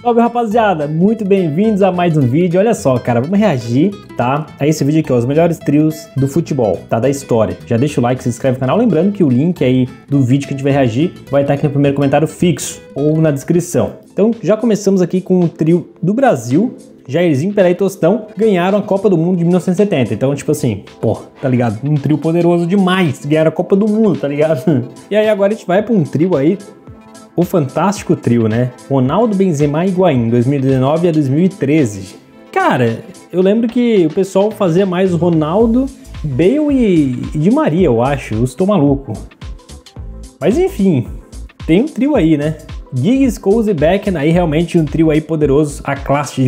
Salve rapaziada, muito bem-vindos a mais um vídeo. Olha só, cara, vamos reagir, tá? A esse vídeo aqui, ó, os melhores trios do futebol, tá? Da história. Já deixa o like, se inscreve no canal. Lembrando que o link aí do vídeo que a gente vai reagir vai estar aqui no primeiro comentário fixo ou na descrição. Então, já começamos aqui com o trio do Brasil. Jairzinho, Pelé e Tostão ganharam a Copa do Mundo de 1970. Então, tipo assim, pô, tá ligado? Um trio poderoso demais. Ganharam a Copa do Mundo, tá ligado? E aí agora a gente vai pra um trio aí, o fantástico trio, né? Ronaldo, Benzema e Higuaín, 2019 a 2013. Cara, eu lembro que o pessoal fazia mais Ronaldo, Bale e Di Maria, eu acho. Eu estou maluco. Mas enfim, tem um trio aí, né? Giggs, Scholes e Beckham, aí realmente um trio aí poderoso, a classe de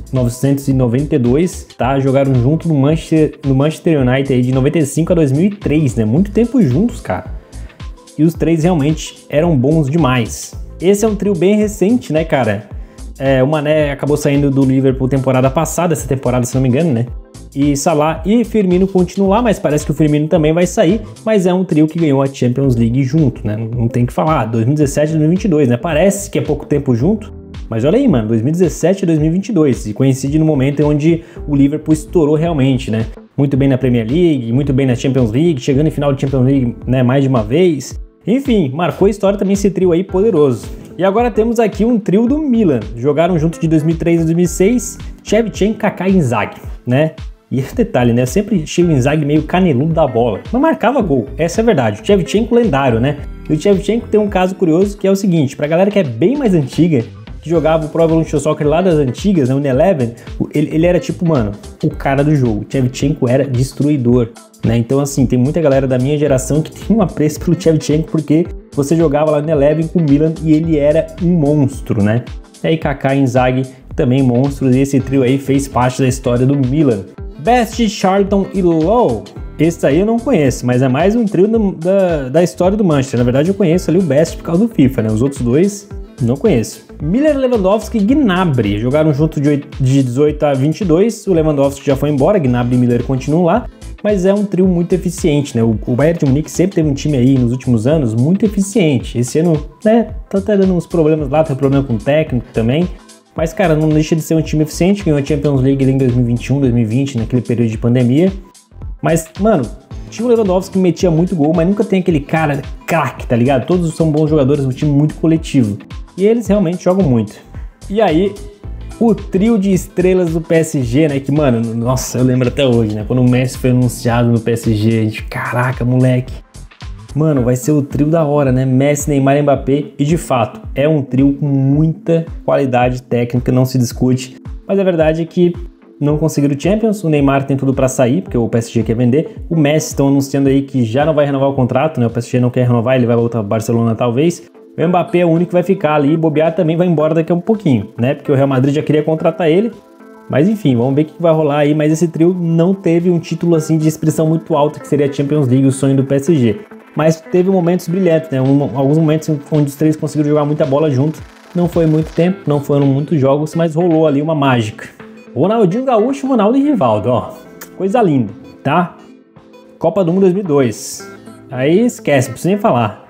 1992, tá? Jogaram junto no Manchester United aí de 95 a 2003, né? Muito tempo juntos, cara. E os três realmente eram bons demais. Esse é um trio bem recente, né, cara? O Mané acabou saindo do Liverpool temporada passada, essa temporada, se não me engano, né? E Salah e Firmino continuam lá, mas parece que o Firmino também vai sair, mas é um trio que ganhou a Champions League junto, né? Não tem o que falar, 2017 e 2022, né? Parece que é pouco tempo junto, mas olha aí, mano, 2017 e 2022, e coincide no momento onde o Liverpool estourou realmente, né? Muito bem na Premier League, muito bem na Champions League, chegando em final de Champions League, né, mais de uma vez. Enfim, marcou a história também esse trio aí poderoso. E agora temos aqui um trio do Milan. Jogaram junto de 2003 a 2006, Shevchenko, Kaká e Inzaghi, né? E esse detalhe, né? Eu sempre achei o Inzaghi meio caneludo da bola, mas marcava gol, essa é a verdade. O Shevchenko lendário, né? E o Shevchenko tem um caso curioso que é o seguinte, pra galera que é bem mais antiga, que jogava o Pro Evolution Soccer lá das antigas, né, o Eleven, ele era tipo, mano, o cara do jogo. O Shevchenko era destruidor, né? Então, assim, tem muita galera da minha geração que tem um apreço pelo Shevchenko porque você jogava lá no Eleven com o Milan e ele era um monstro, né? E aí Kaká e Inzaghi também monstros, e esse trio aí fez parte da história do Milan. Best, Charlton e Lowe. Esse aí eu não conheço, mas é mais um trio da história do Manchester. Na verdade, eu conheço ali o Best por causa do FIFA, né? Os outros dois não conheço. Miller, Lewandowski e Gnabry jogaram junto de 18 a 22. O Lewandowski já foi embora, Gnabry e Miller continuam lá, mas é um trio muito eficiente, né? O Bayern de Munique sempre teve um time aí nos últimos anos muito eficiente. Esse ano, né, tá dando uns problemas lá, tem problema com o técnico também. Mas, cara, não deixa de ser um time eficiente, ganhou a Champions League em 2021, 2020, naquele período de pandemia. Mas, mano, tinha o Lewandowski que metia muito gol, mas nunca tem aquele cara craque, tá ligado? Todos são bons jogadores, um time muito coletivo. E eles realmente jogam muito. E aí, o trio de estrelas do PSG, né? Que, mano, nossa, eu lembro até hoje, né? Quando o Messi foi anunciado no PSG, a gente, caraca, moleque. Mano, vai ser o trio da hora, né? Messi, Neymar e Mbappé. E de fato, é um trio com muita qualidade técnica, não se discute. Mas a verdade é que não conseguiram o Champions. O Neymar tem tudo pra sair, porque o PSG quer vender. O Messi estão anunciando aí que já não vai renovar o contrato, né? O PSG não quer renovar, ele vai voltar pro Barcelona talvez. O Mbappé é o único que vai ficar ali, bobear também vai embora daqui a um pouquinho, né? Porque o Real Madrid já queria contratar ele. Mas enfim, vamos ver o que vai rolar aí. Mas esse trio não teve um título assim de expressão muito alta, que seria a Champions League, o sonho do PSG. Mas teve momentos brilhantes, né? Alguns momentos onde os três conseguiram jogar muita bola juntos. Não foi muito tempo, não foram muitos jogos, mas rolou ali uma mágica. Ronaldinho Gaúcho, Ronaldo e Rivaldo, ó. Coisa linda, tá? Copa do Mundo 2002. Aí esquece, não precisa nem falar.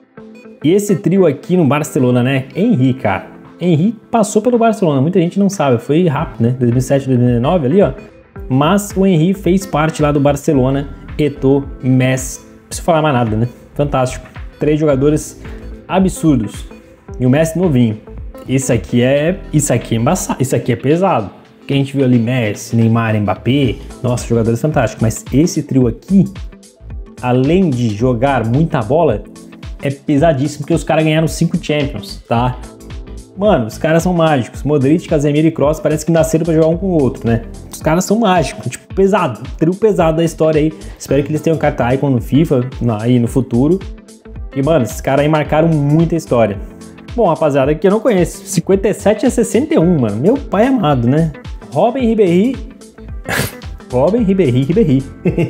E esse trio aqui no Barcelona, né? Henry, cara. Henry passou pelo Barcelona, muita gente não sabe, foi rápido, né? 2007, 2009 ali, ó. Mas o Henry fez parte lá do Barcelona, Eto'o, Messi. Não preciso falar mais nada, né? Fantástico. 3 jogadores absurdos. E o Messi novinho. Isso aqui é embaçado, isso aqui é pesado. Que a gente viu ali Messi, Neymar, Mbappé, nossa, jogadores fantásticos. Mas esse trio aqui, além de jogar muita bola, é pesadíssimo, porque os caras ganharam 5 Champions, tá? Mano, os caras são mágicos. Modric, Casemiro e Kroos parece que nasceram pra jogar um com o outro, né? Os caras são mágicos, tipo, pesado. Trio pesado da história aí. Espero que eles tenham carta Icon no FIFA, aí no futuro. E, mano, esses caras aí marcaram muita história. Bom, rapaziada, aqui eu não conheço. 57 a 61, mano. Meu pai amado, né? Robben, Ribéry. Robben, Ribéry.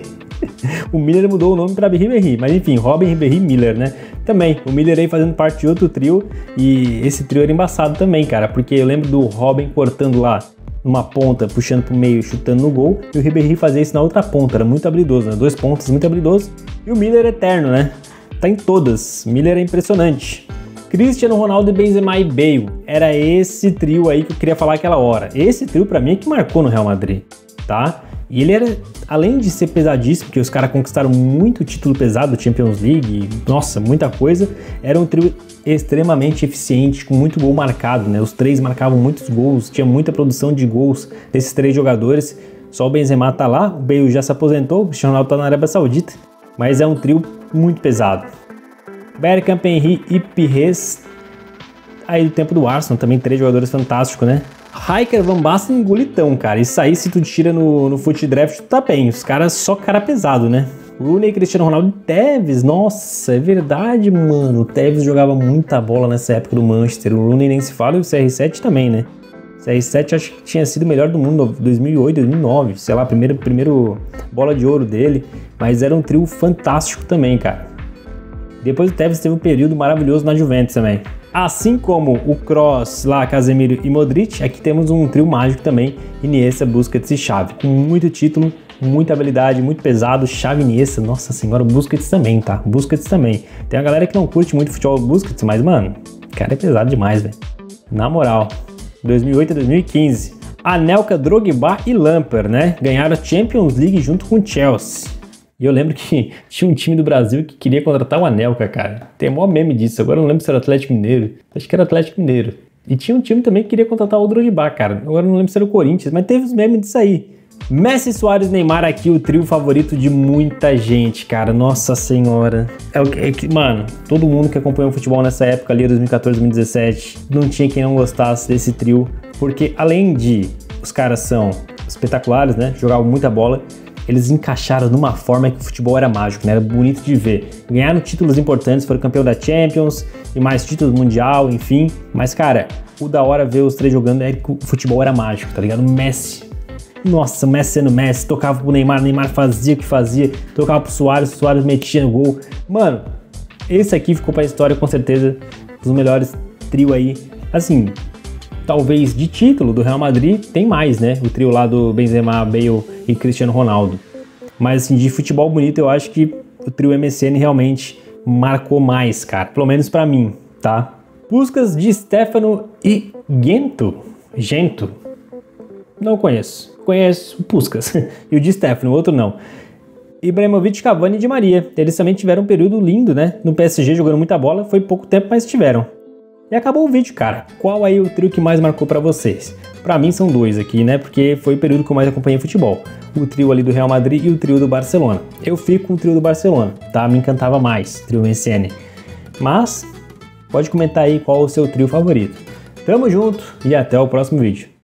O Miller mudou o nome para Ribéry, mas enfim, Robben, Ribéry, Miller, né? Também, o Miller aí fazendo parte de outro trio, e esse trio era embaçado também, cara, porque eu lembro do Robben cortando lá numa ponta, puxando pro meio, chutando no gol, e o Ribéry fazia isso na outra ponta, era muito habilidoso, né? 2 pontas, muito habilidoso, e o Miller eterno, né? Tá em todas, Miller é impressionante. Cristiano Ronaldo, Benzema e Bale. Era esse trio aí que eu queria falar aquela hora. Esse trio pra mim é que marcou no Real Madrid, tá? E ele era, além de ser pesadíssimo, porque os caras conquistaram muito título pesado, Champions League, nossa, muita coisa, era um trio extremamente eficiente, com muito gol marcado, né? Os três marcavam muitos gols, tinha muita produção de gols desses três jogadores. Só o Benzema tá lá, o Bale já se aposentou, o Cristiano Ronaldo tá na Arábia Saudita, mas é um trio muito pesado. Bergkamp, Henry e Pires, aí do tempo do Arsenal, também três jogadores fantásticos, né? Rijkaard, Van Basten e Gulitão, cara. Isso aí, se tu tira no Foot Draft, tu tá bem. Os caras, só cara pesado, né? Rooney, Cristiano Ronaldo e Tevez. Nossa, é verdade, mano. O Tevez jogava muita bola nessa época do Manchester. O Rooney nem se fala e o CR7 também, né? O CR7 acho que tinha sido o melhor do mundo em 2008, 2009. Sei lá, primeiro bola de ouro dele. Mas era um trio fantástico também, cara. Depois o Tevez teve um período maravilhoso na Juventus também. Assim como o Kroos, lá, Casemiro e Modric, aqui temos um trio mágico também, Iniesta, Busquets e Xavi, com muito título, muita habilidade, muito pesado. Xavi, Iniesta, nossa senhora, o Busquets também, tá? Busquets também. Tem a galera que não curte muito futebol Busquets, mas, mano, o cara é pesado demais, velho. Na moral, 2008 a 2015, Anelka, Drogba e Lampard, né? Ganharam a Champions League junto com o Chelsea. E eu lembro que tinha um time do Brasil que queria contratar o Anelka, cara. Tem o maior meme disso. Agora eu não lembro se era Atlético Mineiro. Acho que era Atlético Mineiro. E tinha um time também que queria contratar o Drogba, cara. Agora eu não lembro se era o Corinthians, mas teve os memes disso aí. Messi, Suárez, Neymar aqui, o trio favorito de muita gente, cara. Nossa senhora. Mano, todo mundo que acompanhou o futebol nessa época ali, 2014, 2017, não tinha quem não gostasse desse trio. Porque além de os caras são espetaculares, né? Jogavam muita bola. Eles encaixaram numa forma que o futebol era mágico, né? Era bonito de ver. Ganharam títulos importantes, foram campeão da Champions e mais títulos mundial, enfim. Mas, cara, o da hora ver os três jogando é que o futebol era mágico, tá ligado? Messi. Nossa, Messi sendo Messi, tocava pro Neymar, Neymar fazia o que fazia, tocava pro Suárez, Suárez metia no gol. Mano, esse aqui ficou pra história com certeza, dos melhores trio aí. Assim, talvez de título do Real Madrid tem mais, né? O trio lá do Benzema, Bale e Cristiano Ronaldo. Mas assim, de futebol bonito eu acho que o trio MSN realmente marcou mais, cara. Pelo menos pra mim, tá? Puskas, Di Stefano e Gento. Não conheço. Conheço o Puskas e o Di Stefano, o outro não. Ibrahimovic, Cavani e Di Maria. Eles também tiveram um período lindo, né? No PSG jogando muita bola. Foi pouco tempo, mas tiveram. E acabou o vídeo, cara. Qual aí o trio que mais marcou pra vocês? Pra mim são dois aqui, né? Porque foi o período que eu mais acompanhei futebol. O trio ali do Real Madrid e o trio do Barcelona. Eu fico com o trio do Barcelona, tá? Me encantava mais, trio MSN. Mas, pode comentar aí qual o seu trio favorito. Tamo junto e até o próximo vídeo.